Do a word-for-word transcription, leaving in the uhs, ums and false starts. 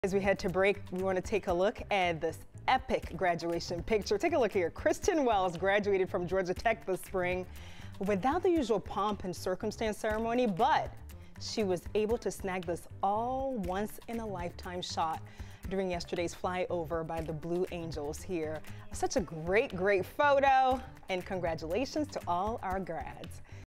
As we head to break, we want to take a look at this epic graduation picture. Take a look here. Kristen Wells graduated from Georgia Tech this spring without the usual pomp and circumstance ceremony, but she was able to snag this all once in a lifetime shot during yesterday's flyover by the Blue Angels here. Such a great, great photo, and congratulations to all our grads.